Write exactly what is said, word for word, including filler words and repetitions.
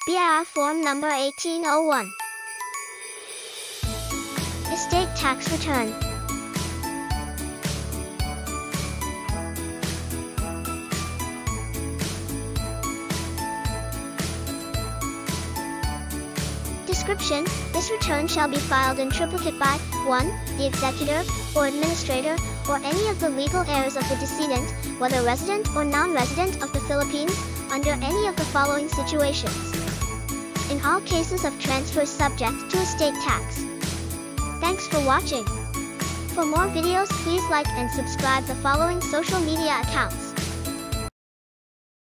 B I R Form Number eighteen oh one. Estate Tax Return. Description: this return shall be filed in triplicate by one the executor, or administrator, or any of the legal heirs of the decedent, whether resident or non-resident of the Philippines, under any of the following situations. In all cases of transfers subject to estate tax. Thanks for watching. For more videos, please like and subscribe the following social media accounts.